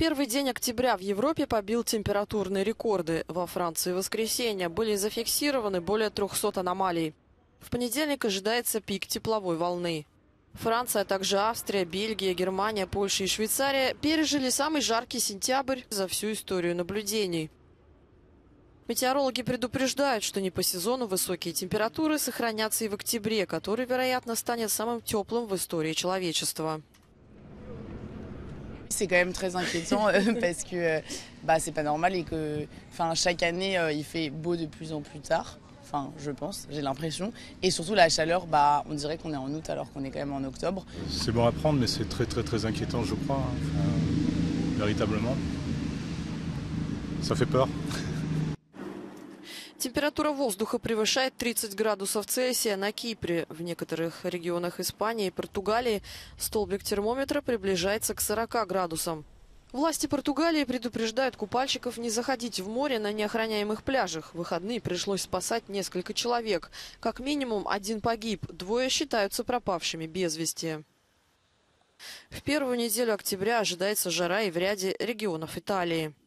Первый день октября в Европе побил температурные рекорды. Во Франции в воскресенье были зафиксированы более 300 аномалий. В понедельник ожидается пик тепловой волны. Франция, а также Австрия, Бельгия, Германия, Польша и Швейцария пережили самый жаркий сентябрь за всю историю наблюдений. Метеорологи предупреждают, что не по сезону высокие температуры сохранятся и в октябре, который, вероятно, станет самым теплым в истории человечества. C'est quand même très inquiétant parce que c'est pas normal et que chaque année il fait beau de plus en plus tard. Enfin, je pense, j'ai l'impression. Et surtout la chaleur, on dirait qu'on est en août alors qu'on est quand même en octobre. C'est bon à prendre, mais c'est très inquiétant, je crois. Véritablement. Ça fait peur. Температура воздуха превышает 30 градусов Цельсия на Кипре. В некоторых регионах Испании и Португалии столбик термометра приближается к 40 градусам. Власти Португалии предупреждают купальщиков не заходить в море на неохраняемых пляжах. В выходные пришлось спасать несколько человек. Как минимум один погиб, двое считаются пропавшими без вести. В первую неделю октября ожидается жара и в ряде регионов Италии.